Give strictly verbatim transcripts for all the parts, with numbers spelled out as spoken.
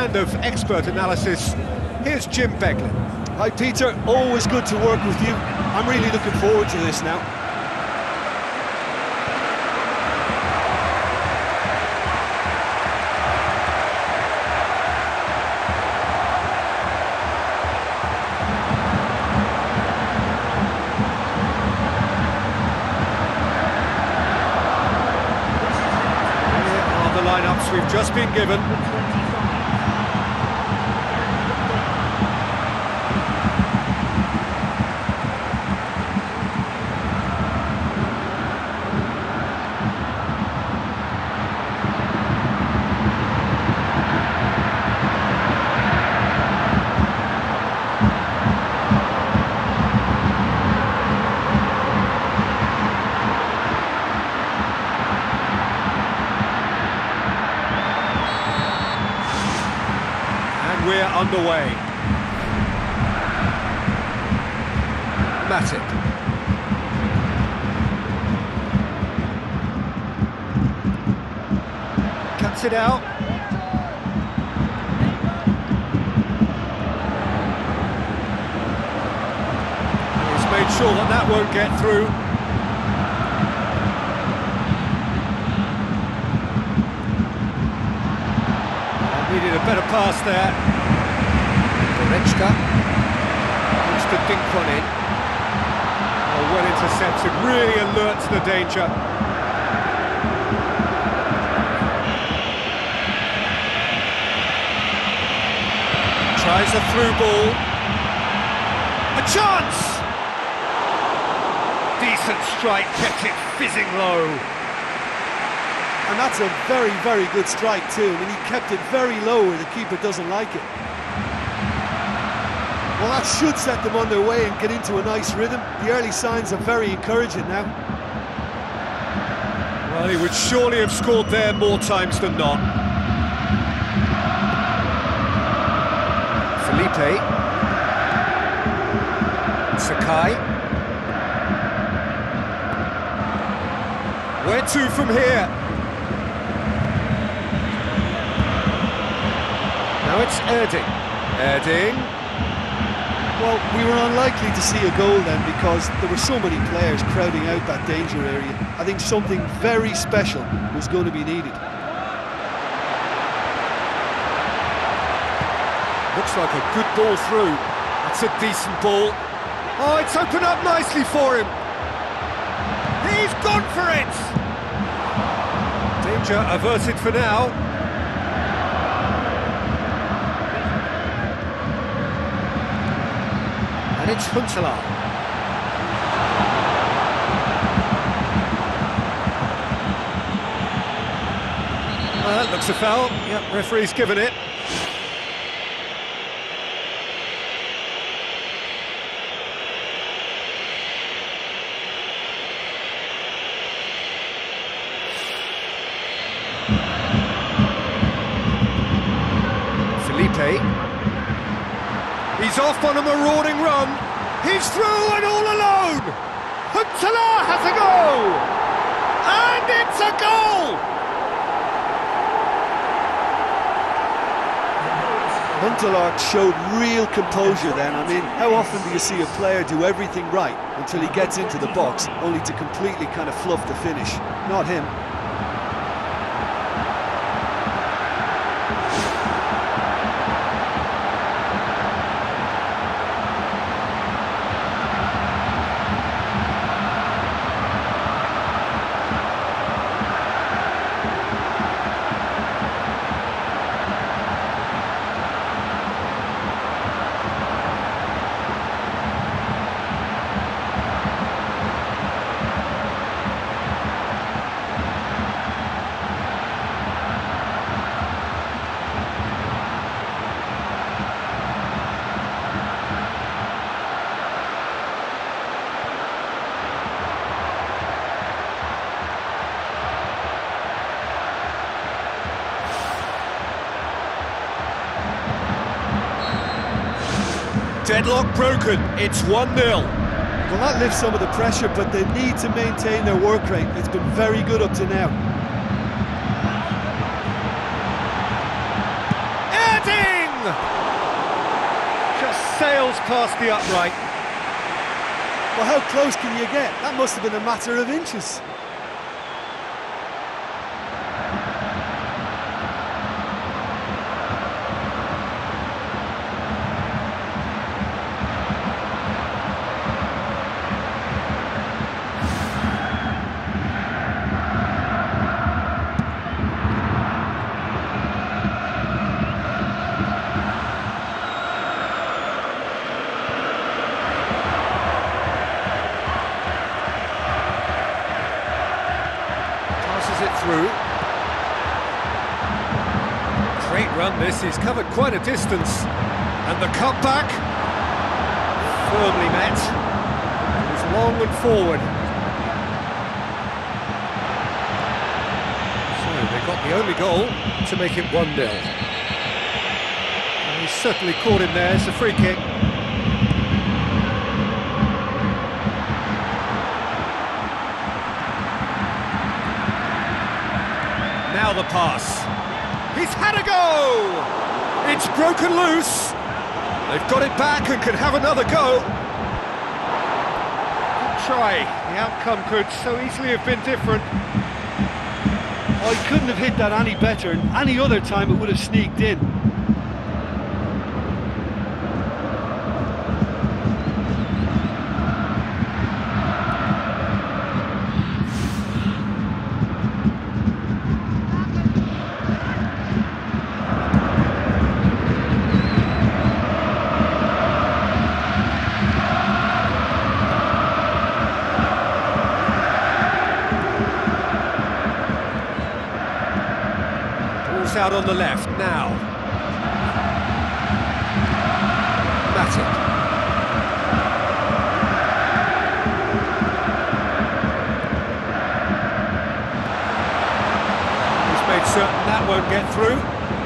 kind of expert analysis, here's Jim Beglin. Hi Peter, always good to work with you. I'm really looking forward to this now. Lineups we've just been given. We're underway. Matip. Cuts it out. He's made sure that that won't get through. Needed a better pass there. Goretzka needs to dink one in. Oh, well intercepted, really alert to the danger. Tries a through ball. A chance! Decent strike, kept it fizzing low. And that's a very, very good strike too. I mean, he kept it very low where the keeper doesn't like it. Well, that should set them on their way and get into a nice rhythm. The early signs are very encouraging now. Well, he would surely have scored there more times than not. Felipe. Sakai. Where to from here? Now it's Erding. Erding. Well, we were unlikely to see a goal then because there were so many players crowding out that danger area. I think something very special was going to be needed. Looks like a good ball through. That's a decent ball. Oh, it's opened up nicely for him. He's gone for it! Danger averted for now. And it's Huntelaar. Well, that looks a foul. Yep, referee's given it. Felipe. He's off on a marauding run. He's through and all alone. Huntelaar has a go. And it's a goal. Huntelaar showed real composure then. I mean, how often do you see a player do everything right until he gets into the box, only to completely kind of fluff the finish? Not him. Deadlock broken, it's one nil. Well, that lifts some of the pressure, but they need to maintain their work rate. It's been very good up to now. Erding! Just sails past the upright. Well, how close can you get? That must have been a matter of inches. It through. Great run this, he's covered quite a distance. And the cutback, firmly met. It's long and forward. So they got the only goal to make it one nil. And he's certainly caught him there, it's a free kick. Now the pass. He's had a go! It's broken loose. They've got it back and can have another go. Good try. The outcome could so easily have been different. Oh, he couldn't have hit that any better. Any other time it would have sneaked in. Out on the left now. Matic. He's made certain that won't get through.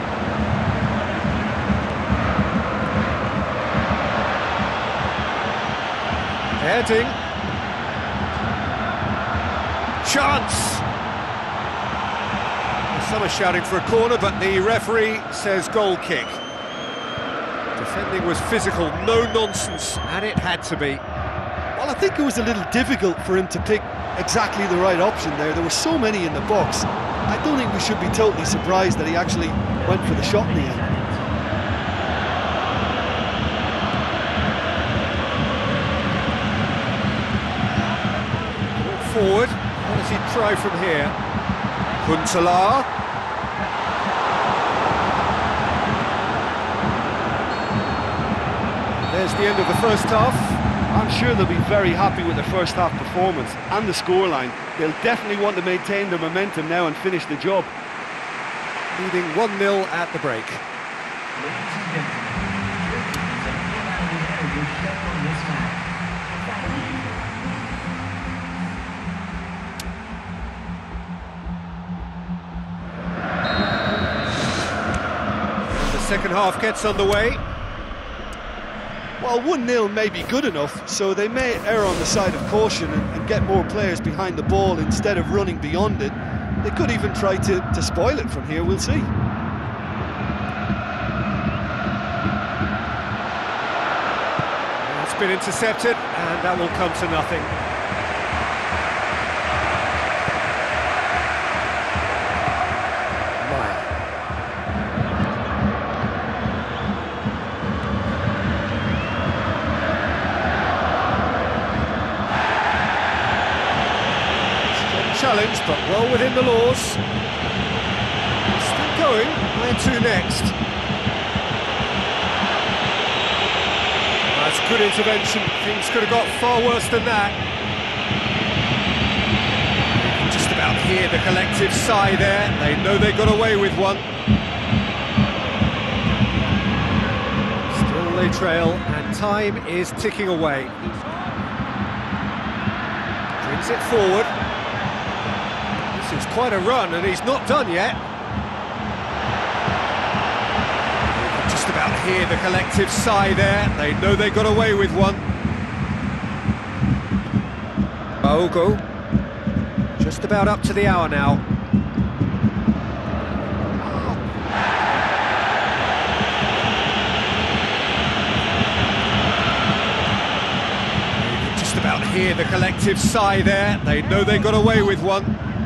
Heading. Chance! Some are shouting for a corner, but the referee says goal kick. Defending was physical, no nonsense, and it had to be. Well, I think it was a little difficult for him to pick exactly the right option there. There were so many in the box. I don't think we should be totally surprised that he actually went for the shot in the end. Forward, what does he try from here? Huntelaar. There's the end of the first half. I'm sure they'll be very happy with the first half performance and the scoreline. They'll definitely want to maintain their momentum now and finish the job. Leading one nil at the break. The second half gets underway. Well, one nil may be good enough, so they may err on the side of caution and, and get more players behind the ball instead of running beyond it. They could even try to, to spoil it from here, we'll see. It's been intercepted, and that will come to nothing. Challenge, but well within the laws. Still going. Where to next? That's good intervention. Things could have got far worse than that. You can just about hear the collective sigh there. They know they got away with one. Still they trail, and time is ticking away. Brings it forward. It's quite a run, and he's not done yet. You can just about hear the collective sigh there. They know they got away with one. Ogo, just about up to the hour now. hear the collective sigh there. They know they got away with one.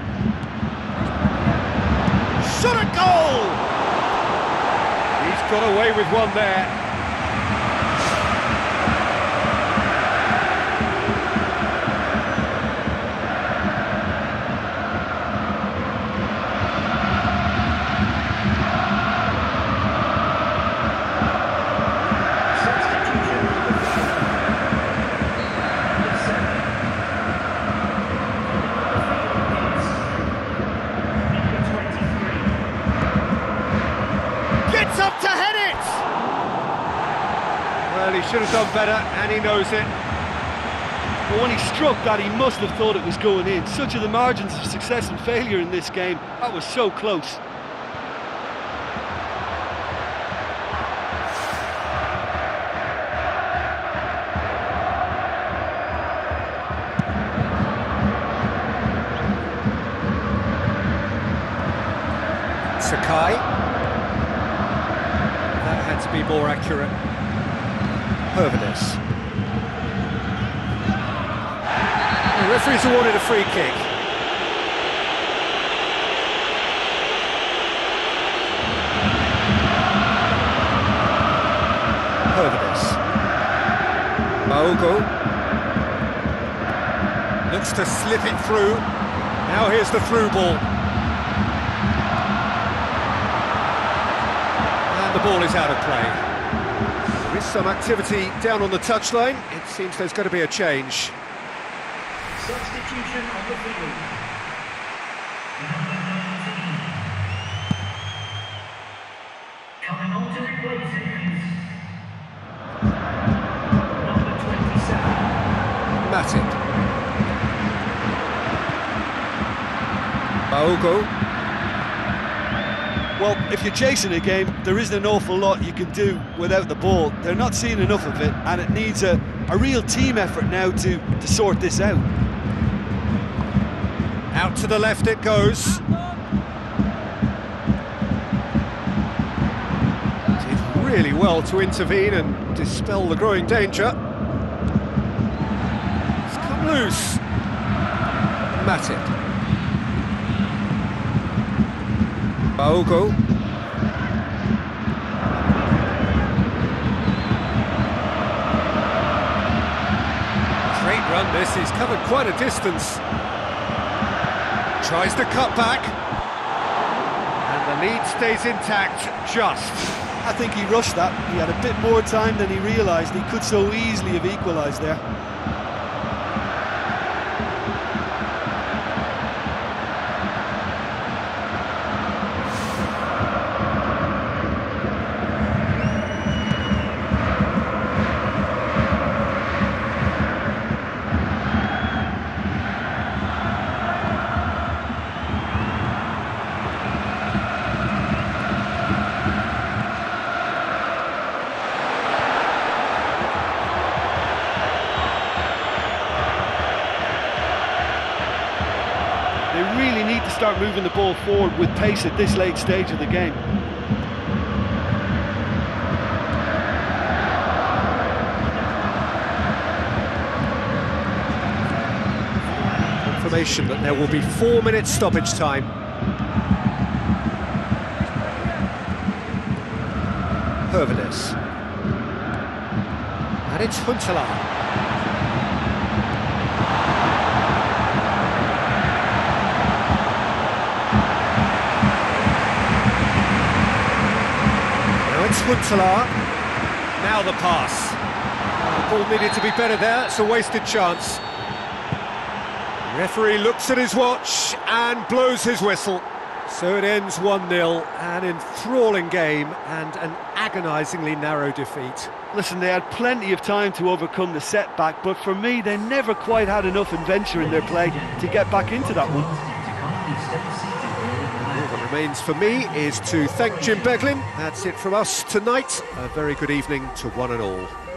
Shot a goal! He's got away with one there. Up to head it! Well, he should have done better, and he knows it. But when he struck that, he must have thought it was going in. Such are the margins of success and failure in this game. That was so close. Sakai. To be more accurate. Hervedes. The referee's awarded a free kick. Hervedes. Maogo. Looks to slip it through. Now here's the through ball. The ball is out of play. There is some activity down on the touchline. It seems there's going to be a change. Substitution on the field. Coming on to replace him. Number twenty-seven. Matip. Maogo. Well, if you're chasing a game, there isn't an awful lot you can do without the ball. They're not seeing enough of it, and it needs a, a real team effort now to, to sort this out. Out to the left it goes. Did really well to intervene and dispel the growing danger. It's come loose. Matip. Maogo. Great run this, he's covered quite a distance. Tries the cut back. And the lead stays intact, just. I think he rushed that. He had a bit more time than he realised. He could so easily have equalised there. They really need to start moving the ball forward with pace at this late stage of the game. Confirmation that there will be four minutes stoppage time. Hervedes. And it's Huntelaar. It's Huntelaar. Now the pass. The ball needed to be better there, it's a wasted chance. The referee looks at his watch and blows his whistle. So it ends one nil, an enthralling game and an agonisingly narrow defeat. Listen, they had plenty of time to overcome the setback, but for me, they never quite had enough adventure in their play to get back into that one. All that remains for me is to thank Jim Beglin. That's it from us tonight. A very good evening to one and all.